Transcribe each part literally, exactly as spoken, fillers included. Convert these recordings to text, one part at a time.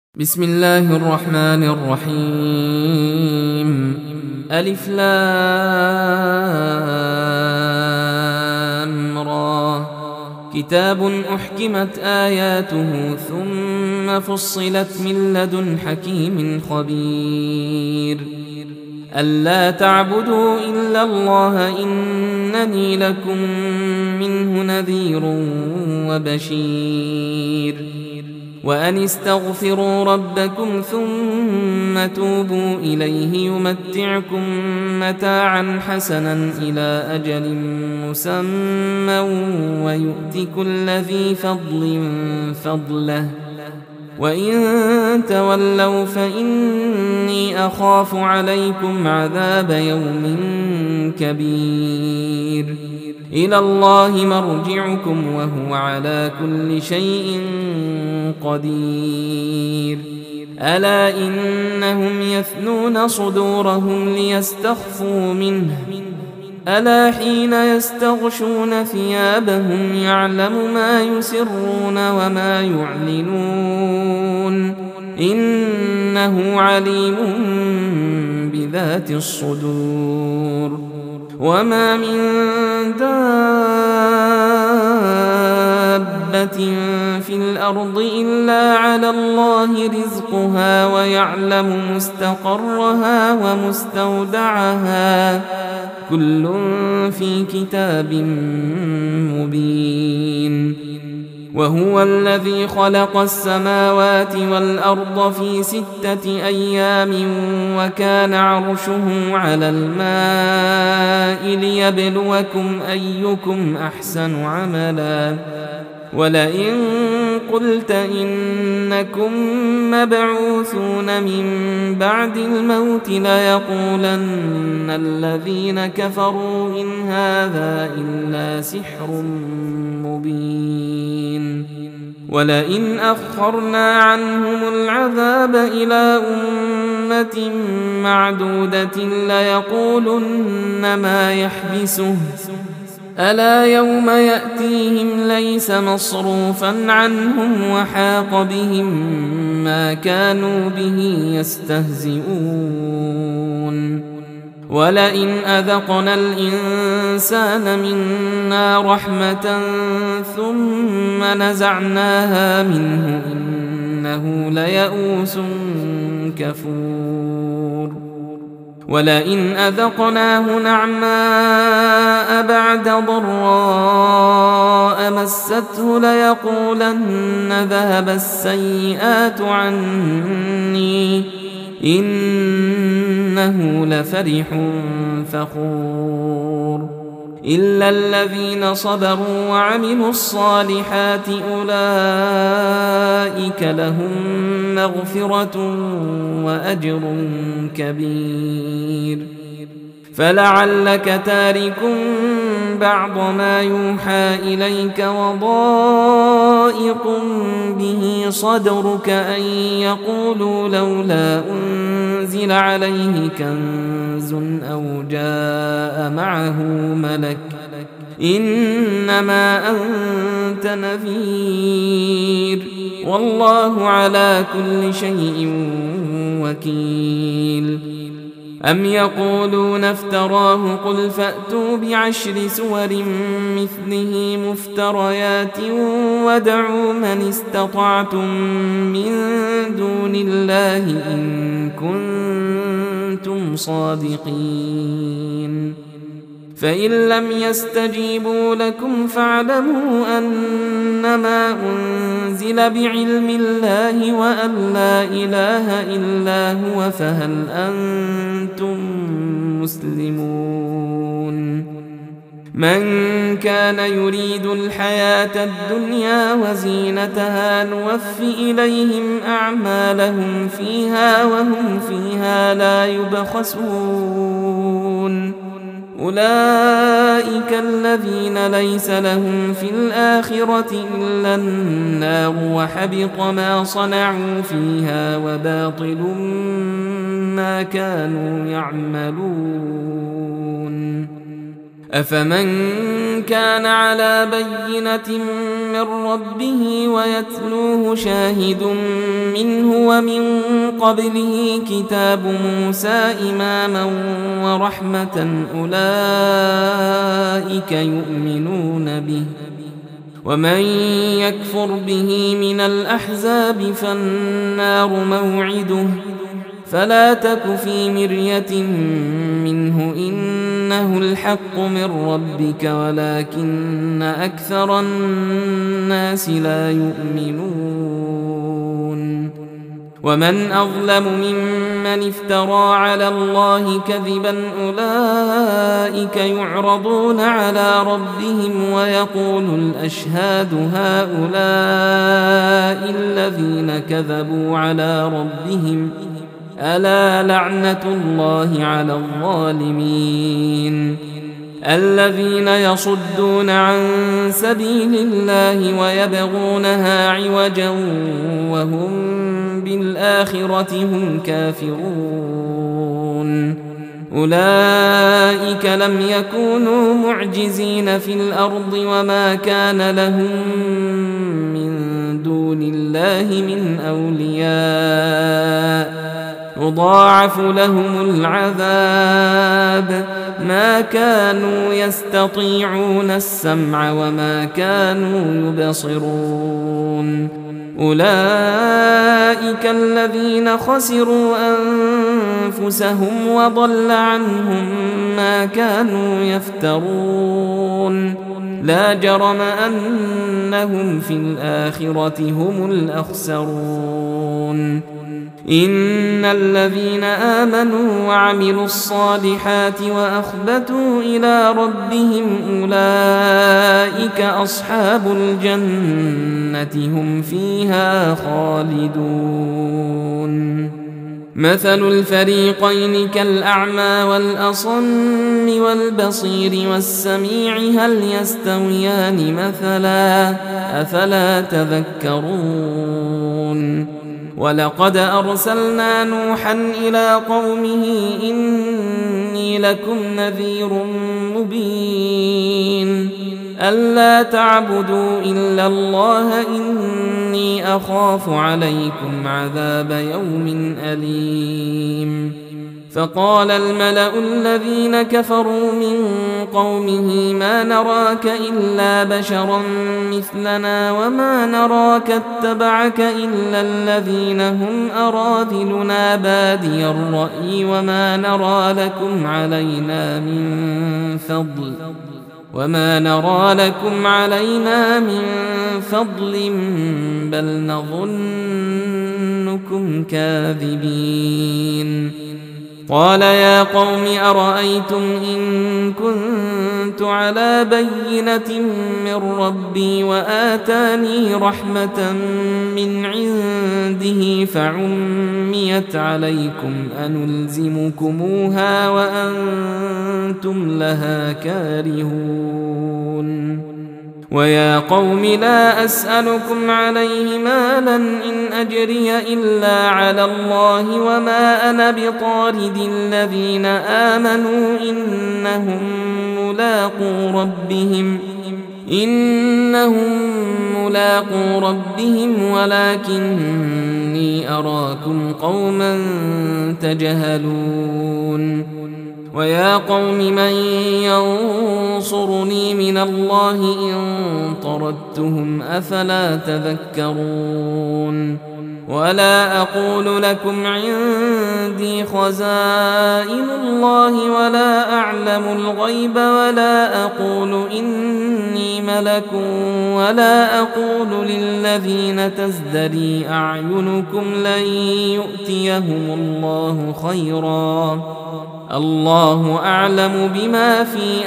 بسم الله الرحمن الرحيم. ألف لام را. كتاب أحكمت آياته ثم فصلت من لدن حكيم خبير. ألا تعبدوا إلا الله إنني لكم منه نذير وبشير. وأن استغفروا ربكم ثم توبوا إليه يمتعكم متاعا حسنا إلى أجل مسمى ويؤت كل ذي فضل فضله وإن تولوا فإني أخاف عليكم عذاب يوم كبير. إلى الله مرجعكم وهو على كل شيء قدير. ألا إنهم يثنون صدورهم ليستخفوا منه ألا حين يستغشون ثيابهم يعلم ما يسرون وما يعلنون إنه عليم بذات الصدور. وما من دابة في الأرض إلا على الله رزقها ويعلم مستقرها ومستودعها كل في كتاب مبين. وهو الذي خلق السماوات والأرض في ستة أيام وكان عرشه على الماء ليبلوكم أيكم أحسن عملا. ولئن قلت إنكم مبعوثون من بعد الموت ليقولن الذين كفروا إن هذا إلا سحر مبين. ولئن أخرنا عنهم العذاب إلى أمة معدودة ليقولن ما يحبسه ألا يوم يأتيهم ليس مصروفا عنهم وحاق بهم ما كانوا به يستهزئون. ولئن أذقنا الإنسان منا رحمة ثم نزعناها منه إنه ليئوس كفور. ولئن أذقناه نعماء بعد ضراء مسته ليقولن ذهب السيئات عني إنه لفرح فخور. إلا الذين صبروا وعملوا الصالحات أولئك لهم مغفرة وأجر كبير. فلعلك تارك بعض ما يوحى إليك وضائق به صدرك أن يقولوا لولا أنزل عليه كنز أو جاء معه ملك إنما أنت نذير والله على كل شيء وكيل. أم يقولون افتراه قل فأتوا بعشر سور مثله مفتريات ودعوا من استطعتم من دون الله إن كنتم صادقين. فإن لم يستجيبوا لكم فاعلموا أنما أنزل بعلم الله وأن لا إله إلا هو فهل أنتم مسلمون. من كان يريد الحياة الدنيا وزينتها نوف إليهم أعمالهم فيها وهم فيها لا يبخسون. أولئك الذين ليس لهم في الآخرة إلا النار وحبط ما صنعوا فيها وباطل ما كانوا يعملون. أفمن كان على بينة من ربه ويتلوه شاهد منه ومن قبله كتاب موسى إماما ورحمة أولئك يؤمنون به ومن يكفر به من الأحزاب فالنار موعده فلا تك في مرية منه إنه الحق من ربك ولكن أكثر الناس لا يؤمنون ومن أظلم ممن افترى على الله كذبا أولئك يعرضون على ربهم ويقول الأشهاد هؤلاء الذين كذبوا على ربهم ألا لعنة الله على الظالمين الذين يصدون عن سبيل الله ويبغونها عوجا وهم بالآخرة هم كافرون أولئك لم يكونوا معجزين في الأرض وما كان لهم من دون الله من أولياء يضاعف لهم العذاب ما كانوا يستطيعون السمع وما كانوا يبصرون أولئك الذين خسروا أنفسهم وضل عنهم ما كانوا يفترون لا جرم أنهم في الآخرة هم الأخسرون إن الذين آمنوا وعملوا الصالحات وأخبتوا إلى ربهم أولئك أصحاب الجنة هم فيها خالدون مثل الفريقين كالأعمى والأصم والبصير والسميع هل يستويان مثلا أفلا تذكرون ولقد أرسلنا نوحا إلى قومه إني لكم نذير مبين ألا تعبدوا إلا الله إني أخاف عليكم عذاب يوم أليم فقال الملأ الذين كفروا من قومه ما نراك إلا بشرا مثلنا وما نراك اتبعك إلا الذين هم أراذلنا بادي الرأي وما نرى لكم علينا من فضل وما نرى لكم علينا من فضل بل نظنكم كاذبين قال يا قوم أرأيتم إن كنت على بينة من ربي وآتاني رحمة من عنده فعميت عليكم أنلزمكموها وأنتم لها كارهون ويا قوم لا أسألكم عليه مالا إن أجري إلا على الله وما أنا بطارد الذين آمنوا إنهم ملاقو ربهم إنهم ملاقو ربهم ولكني أراكم قوما تجهلون ويا قوم من ينصرني من الله إن طردتهم أفلا تذكرون ولا أقول لكم عندي خزائن الله ولا أعلم الغيب ولا أقول إني ملك ولا أقول للذين تزدري أعينكم لن يؤتيهم الله خيرا الله أعلم بما في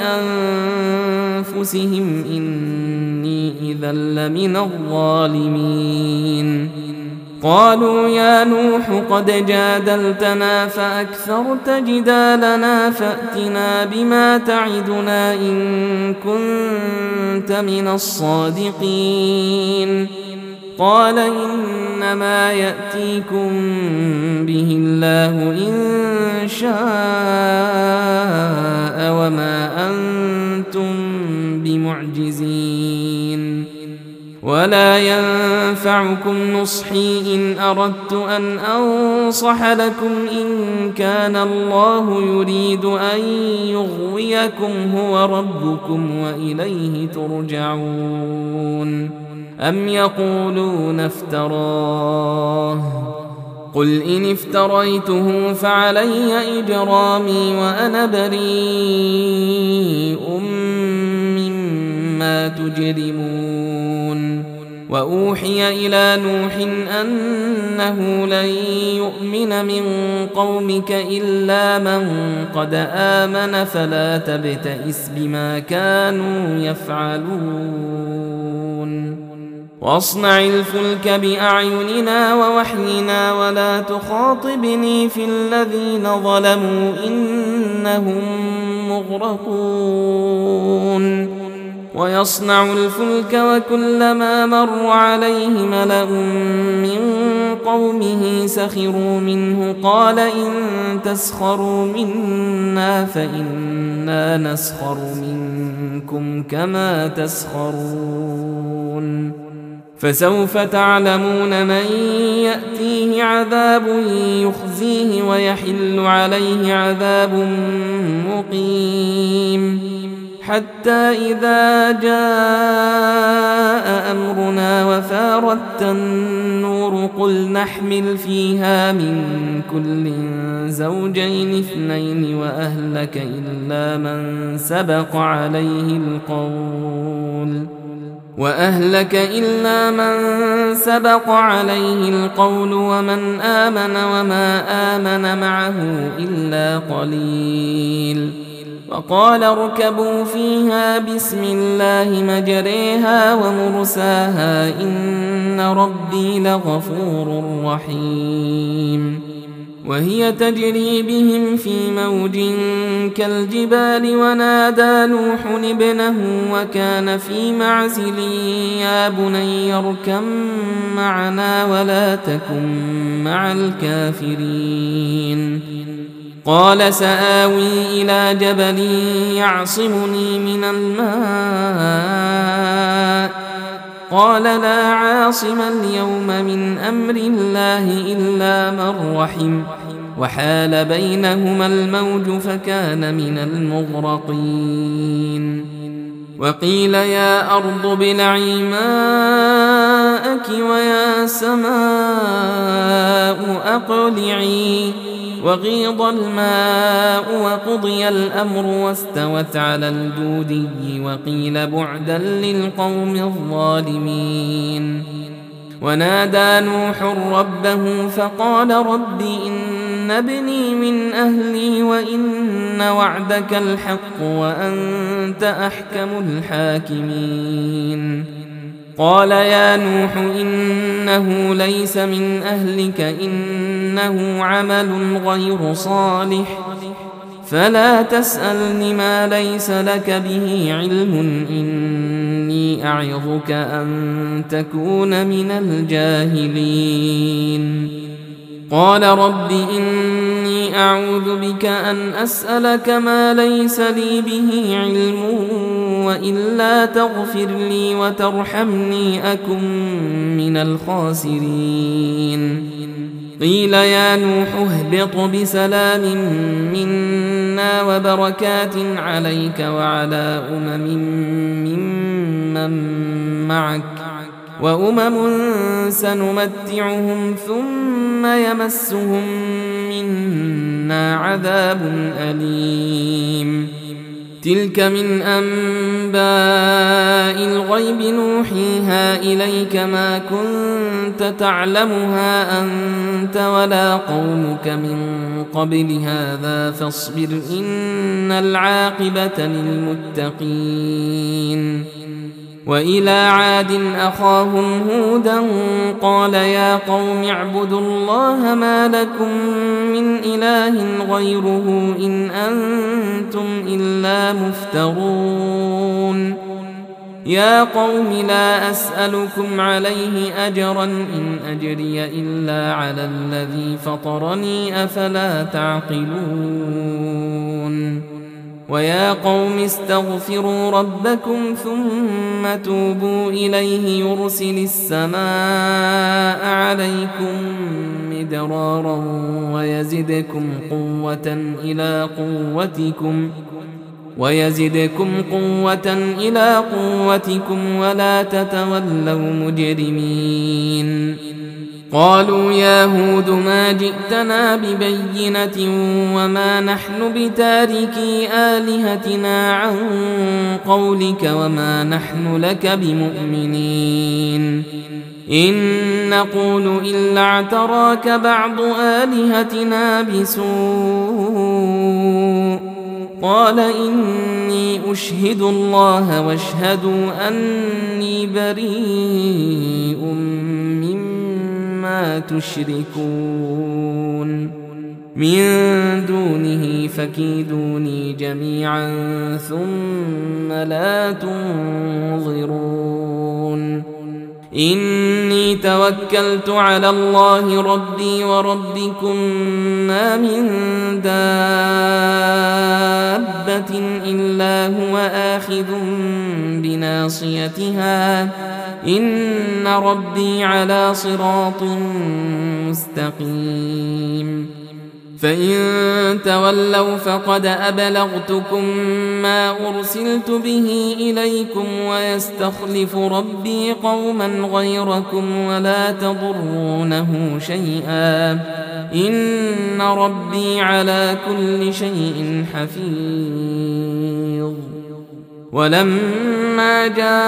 أنفسهم إني إذا لمن الظالمين قالوا يا نوح قد جادلتنا فأكثرت جدالنا فأتنا بما تعدنا إن كنت من الصادقين قال إنما يأتيكم به الله إن شاء وما ولا ينفعكم نصحي إن أردت أن أنصح لكم إن كان الله يريد أن يغويكم هو ربكم وإليه ترجعون. أم يقولون افتراه قل إن افتريته فعلي إجرامي وأنا بريء مما تجرمون. وأوحي إلى نوح أنه لن يؤمن من قومك إلا من قد آمن فلا تبتئس بما كانوا يفعلون. واصنع الفلك بأعيننا ووحينا ولا تخاطبني في الذين ظلموا إنهم مغرقون. ويصنع الفلك وكلما مر عليه ملأ من قومه سخروا منه قال إن تسخروا منا فإنا نسخر منكم كما تسخرون. فسوف تعلمون من يأتيه عذاب يخزيه ويحل عليه عذاب مقيم. حتى إذا جاء أمرنا وفارت النور قل نحمل فيها من كل زوجين اثنين وأهلك إلا من سبق عليه القول وأهلك إلا من سبق عليه القول ومن آمن وما آمن معه إلا قليل. وقال اركبوا فيها بسم الله مجريها ومرساها إن ربي لغفور رحيم. وهي تجري بهم في موج كالجبال ونادى نوح ابنه وكان في معزل يا بني اركب معنا ولا تكن مع الكافرين. قال سآوي إلى جبل يعصمني من الماء قال لا عاصم اليوم من أمر الله إلا من رحم وحال بينهما الموج فكان من المغرقين. وقيل يا أرض ابلعي ماءك ويا سماء أقلعي وغيض الماء وقضي الأمر واستوت على الجودي وقيل بعدا للقوم الظالمين. ونادى نوح ربه فقال رب إن ابني من أهلي وإن وعدك الحق وأنت أحكم الحاكمين. قال يا نوح إنه ليس من أهلك إنه عمل غير صالح فلا تسألني ما ليس لك به علم إني أعظك أن تكون من الجاهلين. قال رب إني أعوذ بك أن أسألك ما ليس لي به علم وإلا تغفر لي وترحمني أكن من الخاسرين. قيل يا نوح اهبط بسلام منا وبركات عليك وعلى أمم ممن معك وأمم سنمتعهم ثم يمسهم منا عذاب أليم. تلك من أنباء الغيب نوحيها إليك ما كنت تعلمها أنت ولا قومك من قبل هذا فاصبر إن العاقبة للمتقين. وإلى عاد أخاهم هودا قال يا قوم اعبدوا الله ما لكم من إله غيره إن أنتم إلا مفترون. يا قوم لا أسألكم عليه أجرا إن أجري إلا على الذي فطرني أفلا تعقلون. ويا قوم استغفروا ربكم ثم توبوا إليه يرسل السماء عليكم مدرارا ويزدكم قوة إلى قوتكم ويزدكم قوة إلى قوتكم ولا تتولوا مجرمين. قالوا يا هود ما جئتنا ببينة وما نحن بتاركي آلهتنا عن قولك وما نحن لك بمؤمنين إن نقول إلا اعتراك بعض آلهتنا بسوء قال إني أشهد الله واشهدوا أني بريء مما تشركون من دونه فكيدوني جميعا ثم لا تنظرون إني توكلت على الله ربي وربكم ما من دابة إلا هو آخذ بناصيتها إن ربي على صراط مستقيم. فإن تولوا فقد أبلغتكم ما أرسلت به إليكم ويستخلف ربي قوما غيركم ولا تضرونه شيئا إن ربي على كل شيء حفيظ. ولما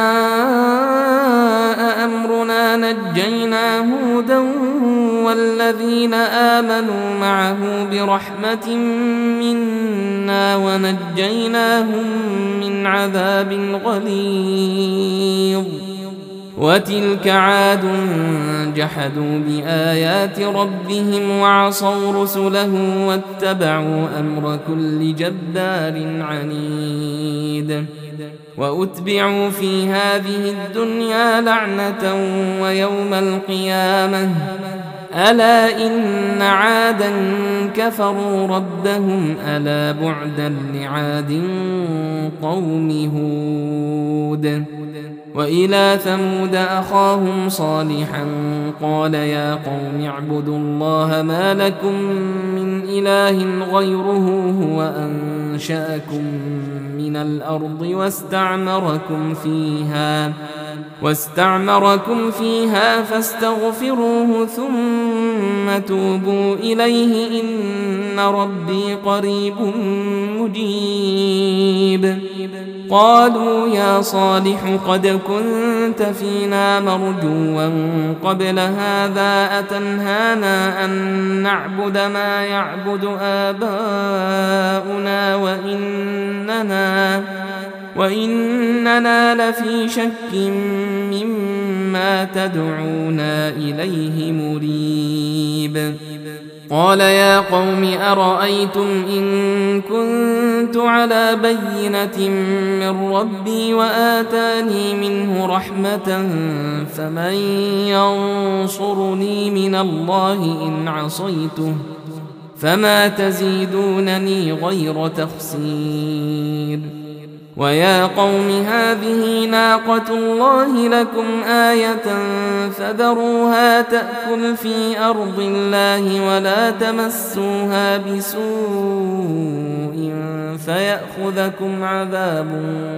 جاء أمرنا نجينا هودا والذين آمنوا معه برحمة منا ونجيناهم من عذاب غليظ. وتلك عاد جحدوا بآيات ربهم وعصوا رسله واتبعوا أمر كل جبار عنيد. وأتبعوا في هذه الدنيا لعنة ويوم القيامة ألا إن عادا كفروا ربهم ألا بعدا لعاد قوم هود. وإلى ثمود أخاهم صالحا قال يا قوم اعبدوا الله ما لكم من إله غيره هو أنشأكم من الأرض واستعمركم فيها واستعمركم فيها فاستغفروه ثم توبوا إليه إن ربي قريب مجيب. قالوا يا صالح قد كنت فينا مرجوا قبل هذا أتنهانا أن نعبد ما يعبد آباؤنا وإننا وإننا لفي شك مما تدعونا إليه مريب. قال يا قوم أرأيتم إن كنت على بينة من ربي وآتاني منه رحمة فمن ينصرني من الله إن عصيته فما تزيدونني غير تخسير. ويا قوم هذه ناقة الله لكم آية فذروها تأكل في أرض الله ولا تمسوها بسوء فيأخذكم عذاب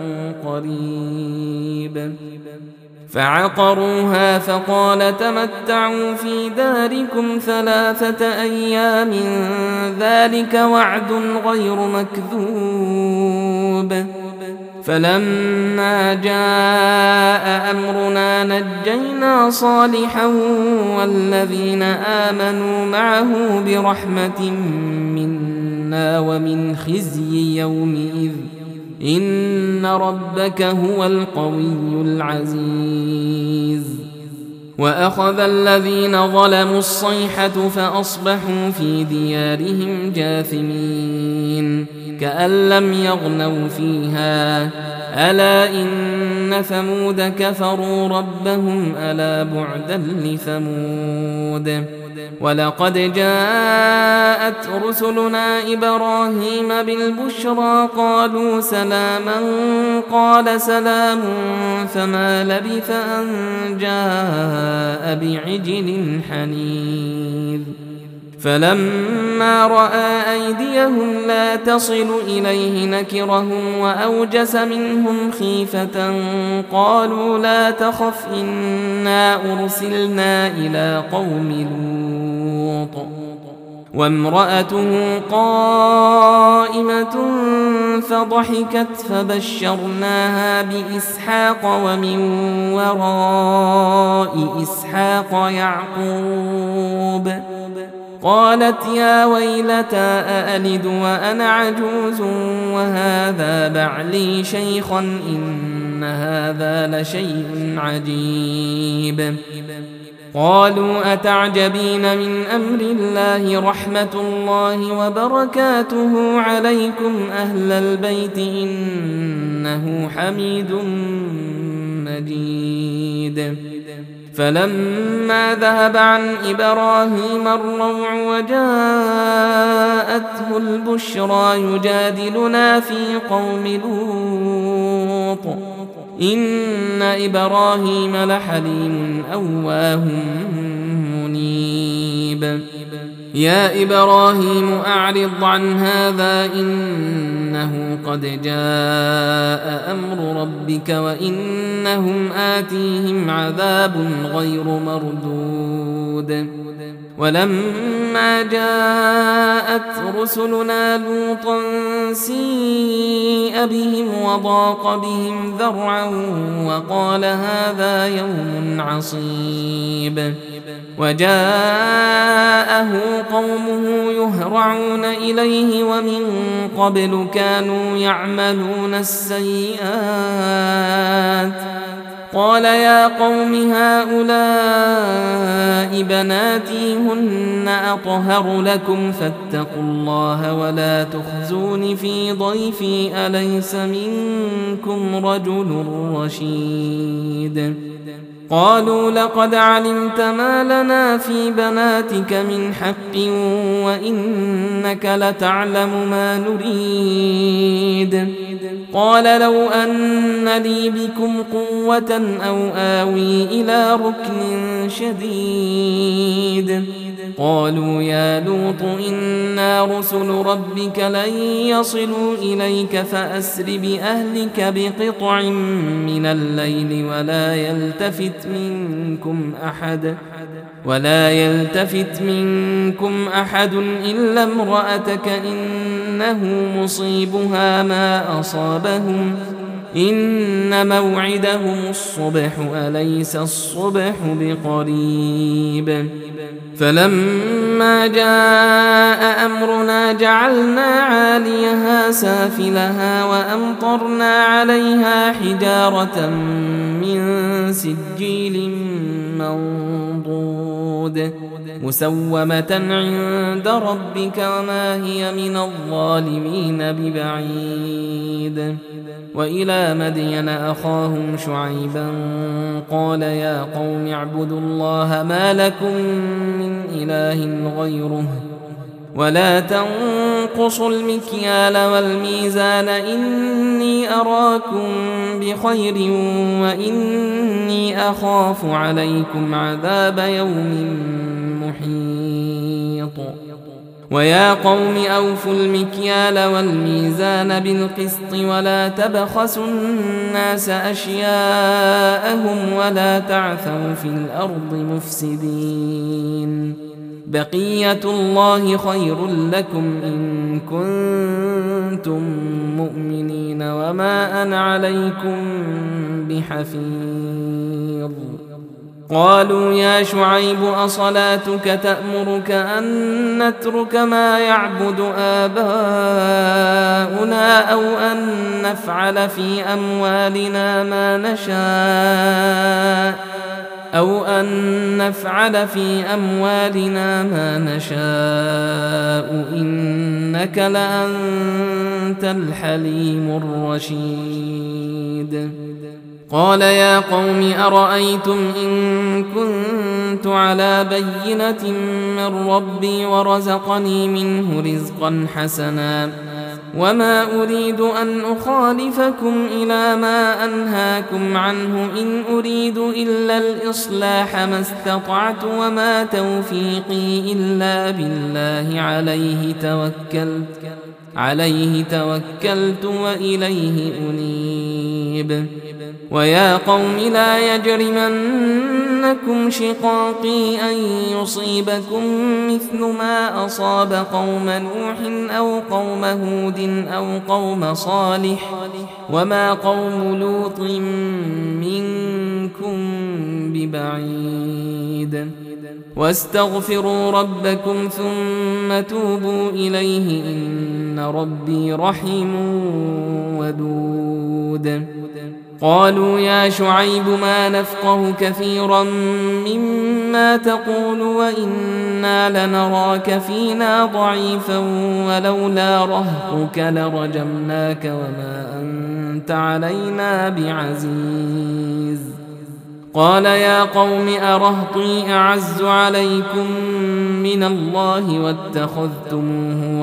قريب. فعقروها فقال تمتعوا في داركم ثلاثة أيام ذلك وعد غير مكذوب. فلما جاء أمرنا نجينا صالحا والذين آمنوا معه برحمة منا ومن خزي يومئذ إن ربك هو القوي العزيز. وأخذ الذين ظلموا الصيحة فأصبحوا في ديارهم جاثمين كأن لم يغنوا فيها ألا إن ثمود كفروا ربهم ألا بعدا لثمود. ولقد جاءت رسلنا إبراهيم بالبشرى قالوا سلاما قال سلام فما لبث أن جاء بعجل حنيذ فلما رأى أيديهم لا تصل إليه نكرهم وأوجس منهم خيفة قالوا لا تخف إنا أرسلنا إلى قوم لوط وامرأته قائمة فضحكت فبشرناها بإسحاق ومن وراء إسحاق يعقوب قالت يا ويلتى أألد وأنا عجوز وهذا بعلي شيخا إن هذا لشيء عجيب قالوا أتعجبين من أمر الله رحمة الله وبركاته عليكم أهل البيت إنه حميد مجيد فلما ذهب عن إبراهيم الروع وجاءته البشرى يجادلنا في قوم لوط إن إبراهيم لحليم أواه منيب يا إبراهيم أعرض عن هذا إنه قد جاء أمر ربك وإنهم آتيهم عذاب غير مردود ولما جاءت رسلنا لوطا سيء بهم وضاق بهم ذرعا وقال هذا يوم عصيب وجاءه قومه يهرعون إليه ومن قبل كانوا يعملون السيئات قال يا قوم هؤلاء بناتي هن أطهر لكم فاتقوا الله ولا تخزون في ضيفي أليس منكم رجل رشيد قالوا لقد علمت ما لنا في بناتك من حق وإنك لتعلم ما نريد قال لو أن لي بكم قوة أو آوي إلى ركن شديد قالوا يا لوط إنا رسل ربك لن يصلوا إليك فأسر بأهلك بقطع من الليل ولا يلتفت منكم أحد ولا يلتفت منكم أحد إلا امرأتك إنه مصيبها ما أصابهم إن موعدهم الصبح أليس الصبح بقريب فلما جاء أمرنا جعلنا عاليها سافلها وأمطرنا عليها حجارة من سجيل منضود مسومة عند ربك وما هي من الظالمين ببعيد وإلى مدين أخاهم شعيبا قال يا قوم اعبدوا الله ما لكم من إله غيره ولا تنقصوا المكيال والميزان إني أراكم بخير وإني أخاف عليكم عذاب يوم محيط ويا قوم أوفوا المكيال والميزان بالقسط ولا تبخسوا الناس أشياءهم ولا تعثوا في الأرض مفسدين بقية الله خير لكم إن كنتم مؤمنين وما أنا عليكم بحفيظ قالوا يا شعيب أصلاتك تأمرك أن نترك ما يعبد آباؤنا أو أن نفعل في أموالنا ما نشاء أو أن نفعل في أموالنا ما نشاء إنك لأنت الحليم الرشيد قال يا قوم أرأيتم إن كنت على بينة من ربي ورزقني منه رزقا حسنا وما أريد أن أخالفكم إلى ما أنهاكم عنه إن أريد إلا الإصلاح ما استطعت وما توفيقي إلا بالله عليه توكلت عليه توكلت وإليه أنيب ويا قوم لا يجرمنكم شقاقي أن يصيبكم مثل ما أصاب قوم نوح أو قوم هود أو قوم صالح وما قوم لوط منكم ببعيد واستغفروا ربكم ثم توبوا إليه إن ربي رحيم ودود قالوا يا شعيب ما نفقه كثيرا مما تقول وإنا لنراك فينا ضعيفا ولولا رهطك لرجمناك وما أنت علينا بعزيز قال يا قوم أرهطي أعز عليكم من الله واتخذتموه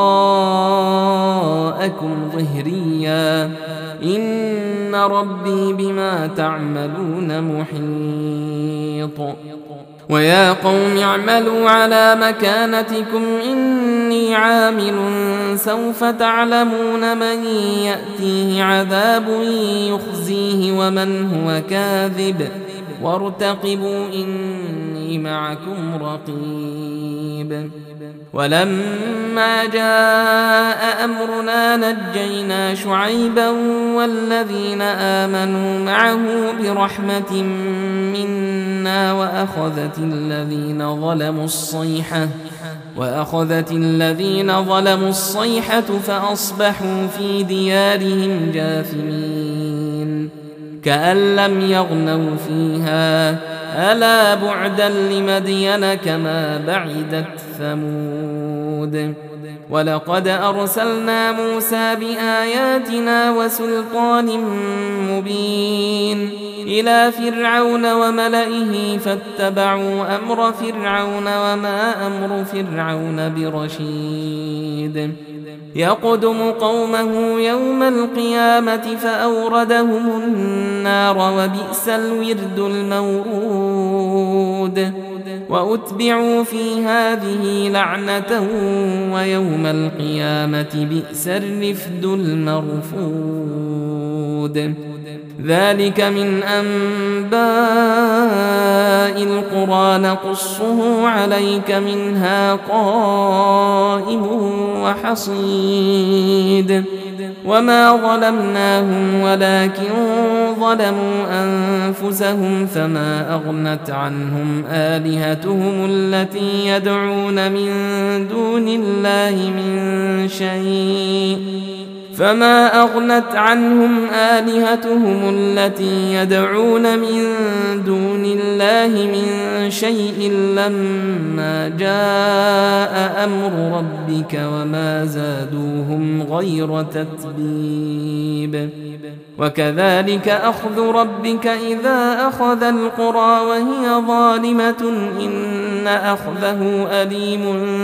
وراءكم ظهريا إن ربي بما تعملون محيط ويا قوم اعملوا على مكانتكم إني عامل سوف تعلمون من يأتيه عذاب يخزيه ومن هو كاذب وارتقبوا إني معكم رقيب ولما جاء أمرنا نجينا شعيبا والذين آمنوا معه برحمة منا وأخذت الذين ظلموا الصيحة وأخذت الذين ظلموا الصيحة فأصبحوا في ديارهم جاثمين كأن لم يغنوا فيها ألا بعدا لمدين كما بعدت ثمود ولقد أرسلنا موسى بآياتنا وسلطان مبين إلى فرعون وملئه فاتبعوا أمر فرعون وما أمر فرعون برشيد يقدم قومه يوم القيامة فأوردهم النار وبئس الورد المورود وأتبعوا في هذه لعنة ويوم القيامة بئس الرفد المرفود ذلك من أنباء القرى نقصه عليك منها قائم وحصيد وما ظلمناهم ولكن ظلموا أنفسهم فما أغنت عنهم آلهتهم التي يدعون من دون الله من شيء فما أغنت عنهم آلهتهم التي يدعون من دون الله من شيء لما جاء أمر ربك وما زادوهم غير تتبيب وكذلك أخذ ربك إذا أخذ القرى وهي ظالمة إن أخذه أليم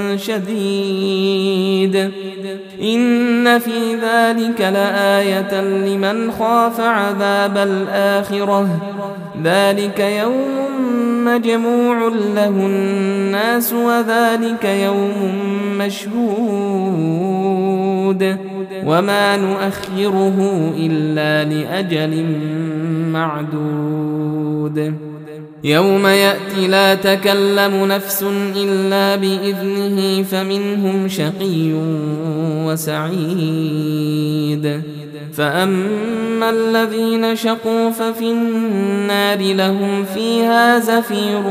شديد إن في ذلك لآية لمن خاف عذاب الآخرة ذلك يوم مجموع له الناس وذلك يوم مشهود وما نؤخره إلا لأجل معدود يوم يأتي لا تكلم نفس إلا بإذنه فمنهم شقي وسعيد فأما الذين شقوا ففي النار لهم فيها زفير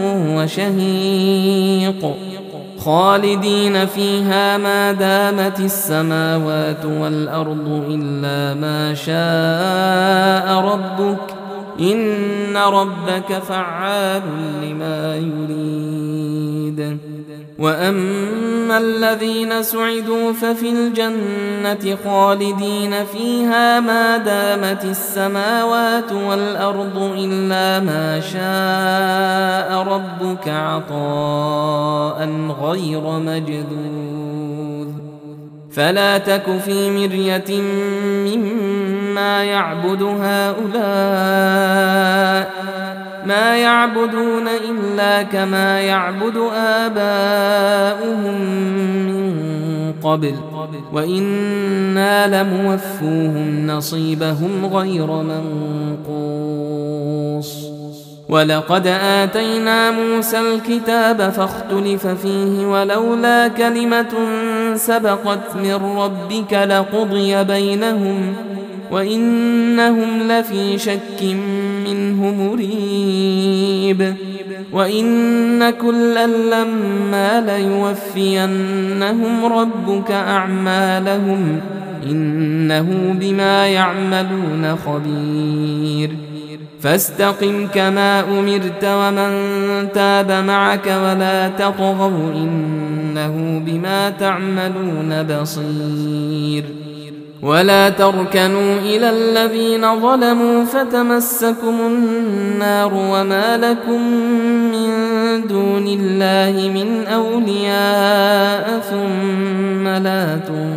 وشهيق خالدين فيها ما دامت السماوات والأرض إلا ما شاء ربك إن ربك فعال لما يريد وأما الذين سعدوا ففي الجنة خالدين فيها ما دامت السماوات والأرض إلا ما شاء ربك عطاء غير مجذوذ فلا تك في مرية مما يعبد هؤلاء ما يعبدون إلا كما يعبد آباؤهم من قبل وإنا لموفوهم نصيبهم غير منقوص ولقد آتينا موسى الكتاب فاختلف فيه ولولا كلمة سبقت من ربك لقضي بينهم وإنهم لفي شك منه مريب وإن كلا لما ليوفينهم ربك أعمالهم إنه بما يعملون خبير فاستقم كما أمرت ومن تاب معك ولا تطغوا إنه بما تعملون بصير ولا تركنوا إلى الذين ظلموا فتمسكم النار وما لكم من دون الله من أولياء ثم لا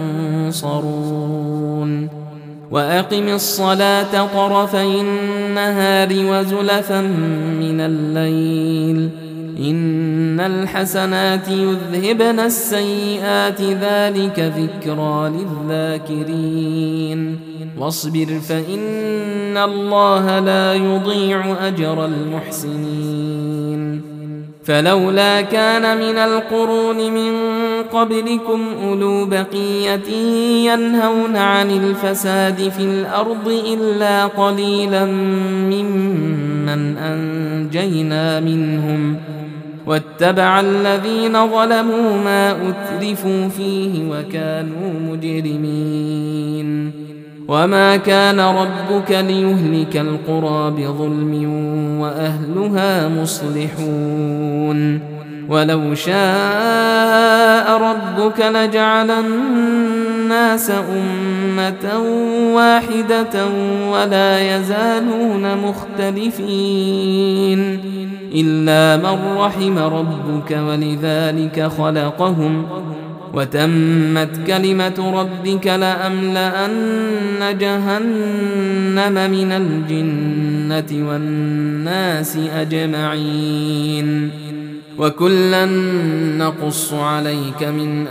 تنصرون وأقم الصلاة طرفي النهار وزلفا من الليل إن الحسنات يذهبن السيئات ذلك ذكرى للذاكرين واصبر فإن الله لا يضيع أجر المحسنين فلولا كان من القرون من قبلكم أولو بقية ينهون عن الفساد في الأرض إلا قليلا ممن أنجينا منهم واتبع الذين ظلموا ما أترفوا فيه وكانوا مجرمين وما كان ربك ليهلك القرى بظلم وأهلها مصلحون ولو شاء ربك لجعل الناس أمة واحدة ولا يزالون مختلفين إلا من رحم ربك ولذلك خلقهم وتمت كلمة ربك لأملأن جهنم من الجنة والناس أجمعين وكلا نقص عليك من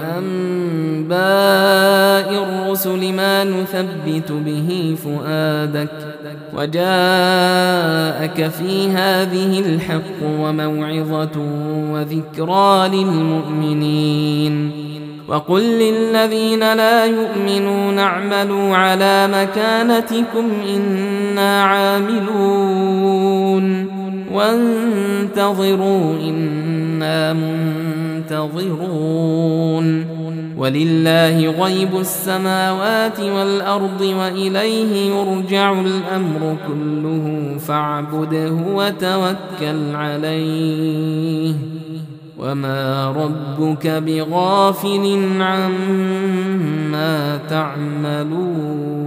أنباء الرسل ما نثبت به فؤادك وجاءك في هذه الحق وموعظة وذكرى للمؤمنين وقل للذين لا يؤمنون اعملوا على مكانتكم إنا عاملون وانتظروا إنا منتظرون ولله غيب السماوات والأرض وإليه يرجع الأمر كله فاعبده وتوكل عليه وما ربك بغافل عما تعملون